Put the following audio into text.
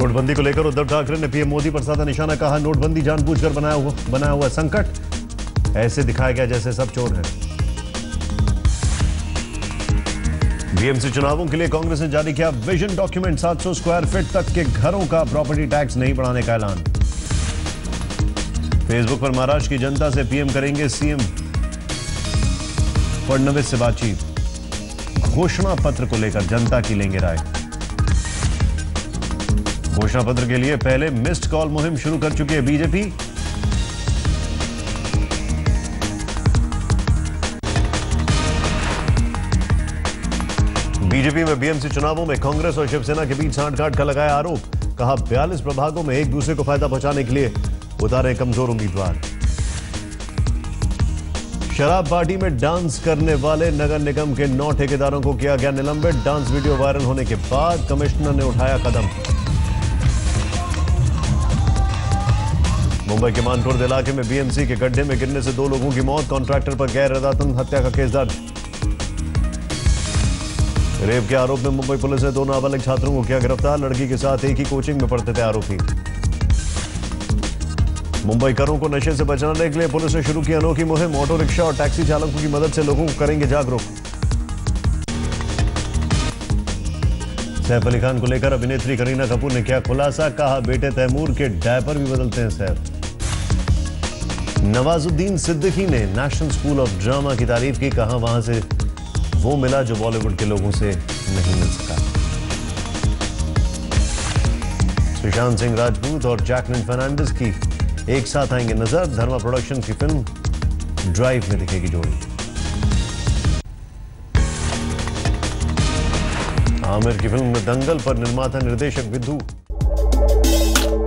नोटबंदी को लेकर उद्धव ठाकरे ने पीएम मोदी पर साधा निशाना, कहा नोटबंदी जानबूझकर बनाया हुआ संकट, ऐसे दिखाया गया जैसे सब चोर हैं। बीएमसी चुनावों के लिए कांग्रेस ने जारी किया विजन डॉक्यूमेंट, 700 स्क्वायर फीट तक के घरों का प्रॉपर्टी टैक्स नहीं बढ़ाने का ऐलान। फेसबुक पर महाराष्ट्र की जनता से पीएम करेंगे सीएम फडणवीस से बातचीत, घोषणा पत्र को लेकर जनता की लेंगे राय। घोषणा पत्र के लिए पहले मिस्ड कॉल मुहिम शुरू कर चुकी है बीजेपी। बीजेपी में बीएमसी चुनावों में कांग्रेस और शिवसेना के बीच सांठ-गांठ का लगाया आरोप, कहा 42 प्रभागों में एक दूसरे को फायदा पहुंचाने के लिए उतारे कमजोर उम्मीदवार। शराब पार्टी में डांस करने वाले नगर निगम के 9 ठेकेदारों को किया गया निलंबित, डांस वीडियो वायरल होने के बाद कमिश्नर ने उठाया कदम। मुंबई के मानखुर्द इलाके में बीएमसी के गड्ढे में गिरने से 2 लोगों की मौत, कॉन्ट्रैक्टर पर गैर इरादतन हत्या का केस दर्ज। रेप के आरोप में मुंबई पुलिस ने 2 नाबालिग छात्रों को किया गिरफ्तार, लड़की के साथ एक ही कोचिंग में पढ़ते थे आरोपी। मुंबई करों को नशे से बचाने के लिए पुलिस ने शुरू की अनोखी मुहिम, ऑटो रिक्शा और टैक्सी चालकों की मदद से लोगों को करेंगे जागरूक। सैफ अली खान को लेकर अभिनेत्री करीना कपूर ने किया खुलासा, कहा बेटे तैमूर के डायपर भी बदलते हैं सैफ। नवाजुद्दीन सिद्दीकी ने नेशनल स्कूल ऑफ ड्रामा की तारीफ की, कहा वहां से वो मिला जो बॉलीवुड के लोगों से नहीं मिल सका। सुशांत सिंह राजपूत और जैकलिन फर्नांडिस की एक साथ आएंगे नजर, धर्मा प्रोडक्शन की फिल्म ड्राइव में दिखेगी जोड़ी। आमिर की फिल्म में दंगल पर निर्माता निर्देशक विधु